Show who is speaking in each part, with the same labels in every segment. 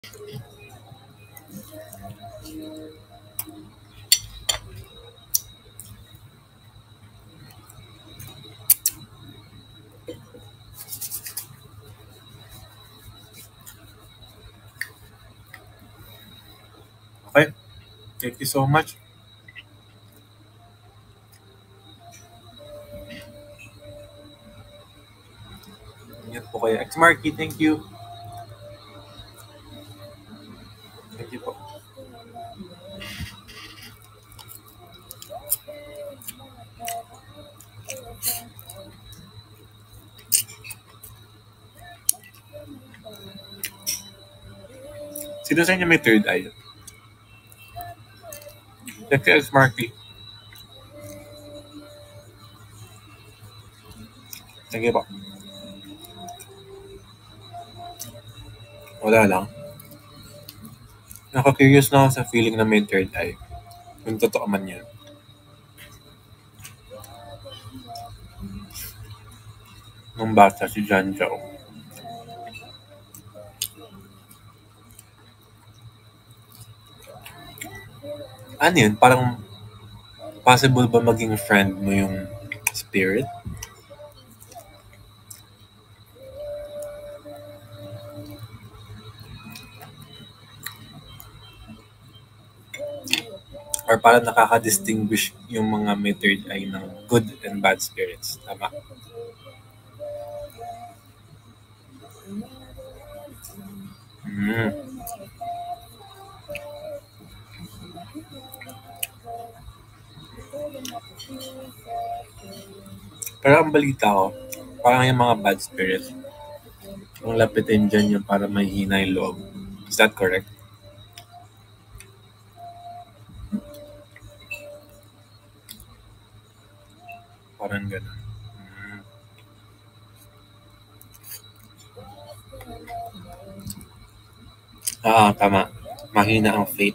Speaker 1: Okay, thank you so much. Ingat po kayo. X Marky, thank you. Thank you po. Sino sa inyo may third eye? Thank you, X Marky. Thank you po. Wala lang. Naka-curious na ako sa feeling na may third eye. Kung totoo man yan. Nung bata si John Chow. Ano yun? Parang possible ba maging friend mo yung spirit? Or parang nakaka-distinguish yung mga may third eye ng good and bad spirits. Tama? Mm. Pero ang balita ko, parang yung mga bad spirits, ang lapitin dyan yung para may hina yung loob. Is that correct? Parang gano'n. Mm. Tama. Mahina ang faith.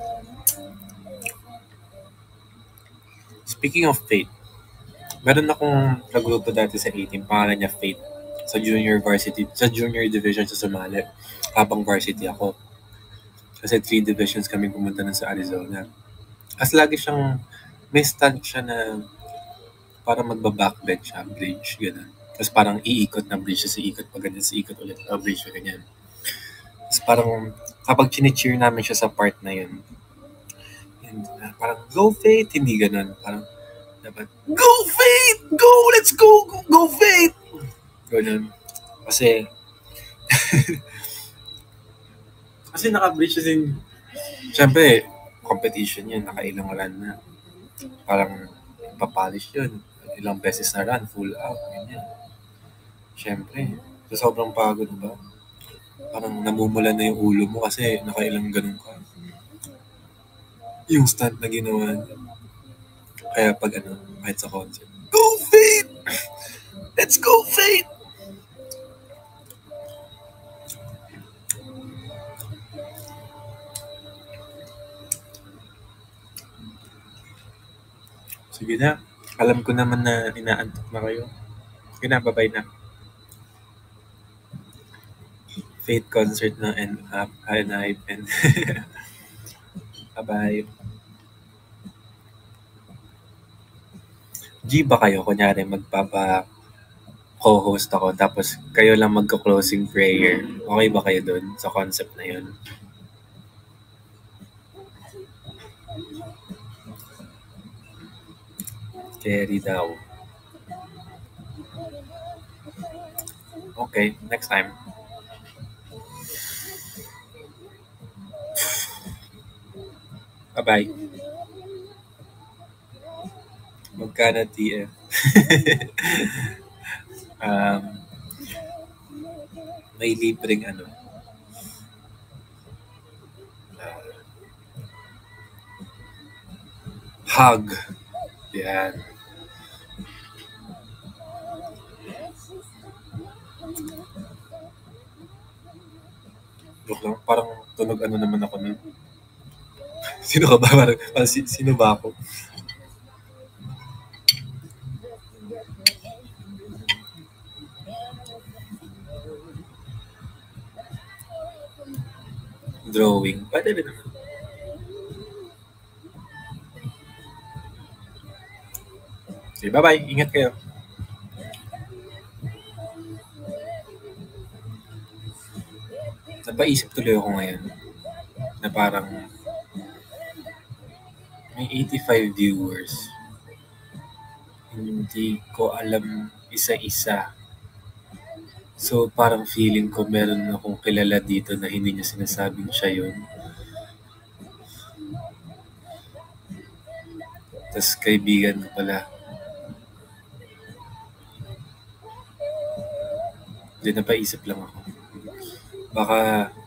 Speaker 1: Speaking of faith, meron akong kagrupo dati sa 18, pangalan niya Faith. Sa junior division sa sumali. Habang varsity ako. Kasi 3 divisions kami pumunta nun sa Arizona. As lagi siyang, may stunt siya na para magba-backbend siya, bridge, gano'n. Tapos parang iikot na bridge, tapos iikot pa ganyan, tapos iikot ulit na bridge, ganyan. Tapos parang kapag chine-cheer namin siya sa part na yun, and, parang go Faith, hindi ganun. Parang dapat, go Faith! Go! Let's go! Go, go Faith! Ganun. Kasi, kasi naka-bridge kasi, syempre, competition yun, nakailang run na. Parang, papolish yun. Ilang beses na run, full out, ganyan. Syempre, sa sobrang pagod ba? Parang namumula na yung ulo mo kasi nakailang ganun ka. Yung stunt na ginawa niya. Kaya pag kahit sa concert, go Faith! Let's go Faith! Sige na. Alam ko naman na inaantok na kayo. Sige na, bye-bye na. Faith concert na and hype and bye-bye. G ba kayo? Kunyari, co-host ako tapos kayo lang magko-closing prayer. Okay ba kayo dun sa concept na yun? Carry daw. Okay, next time. Bye-bye. Magkano TF? um, may libreng hug. Yan. Joke lang, parang tunog naman ako nun. Sino ka ba? Sino ba ako? Drawing. Pwede rin naman. Okay, bye-bye. Ingat kayo. Napaisip tuloy ako ngayon na parang may 85 viewers. Hindi ko alam isa-isa. So, parang feeling ko meron akong kilala dito na hindi niya sinasabing siya yun. Tapos kaibigan ko pala. Hindi, napaisip lang ako. Baka,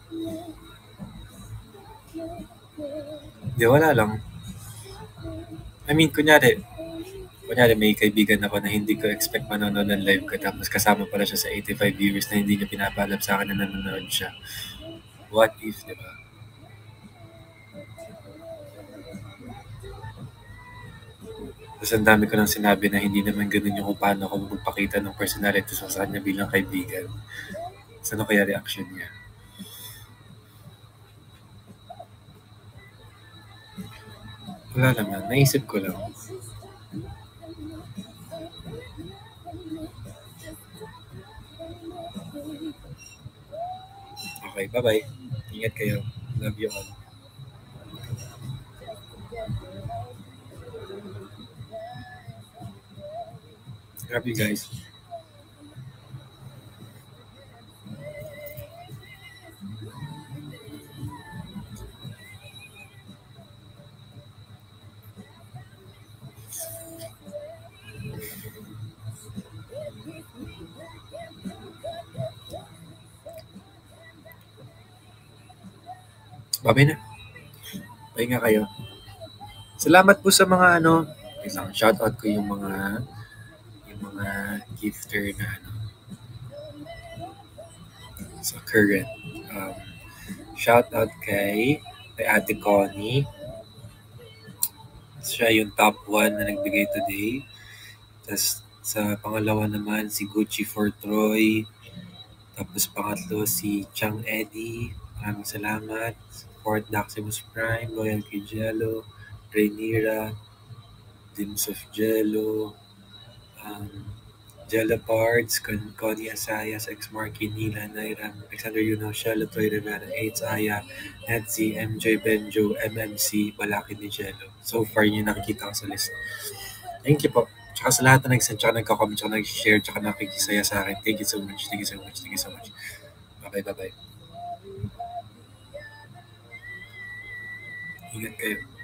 Speaker 1: di wala lang. I mean, kunyari may kaibigan ako na hindi ko expect manonood ng live ko tapos kasama pala siya sa 85 viewers na hindi niya pinapaalam sa akin na nanonood siya. What if, di ba? Tapos ang dami ko nang sinabi na hindi naman ganun yung kung paano ako magpakita ng personality sa kanya bilang kaibigan. So, ano kaya reaction niya? Wala naman. Naisip ko lang. Okay, bye-bye. Ingat kayo. Love you all. Love you guys. Bye-bye na. Bye nga kayo. Salamat po sa mga isang shoutout ko yung mga gifter na sa current. Shoutout kay Ate Connie. Siya yung top 1 na nagbigay today. Tapos sa pangalawa naman si Gucci for Troy. Tapos pangatlo si Chang Eddie. Maraming salamat. Fourth Maximus Prime, Loyal kay Jello, Rhaenyra, Dims of Jello, Jello Pards, Connie Asayas, Ex Marky, Nila, Naira, Alexander Yuno, Shella, Toy Rivera, AIDS, Aya, Netzi, MJ Benjo, MMC, Balaki ni Jello. So far, yun yung nakikita ko sa list. Thank you po. Tsaka sa lahat na nag-send, tsaka nagka-comment, tsaka nag-share, tsaka nakikisaya sa akin. Thank you so much. Thank you so much. Thank you so much. Bye-bye, bye-bye. Ingat kayo.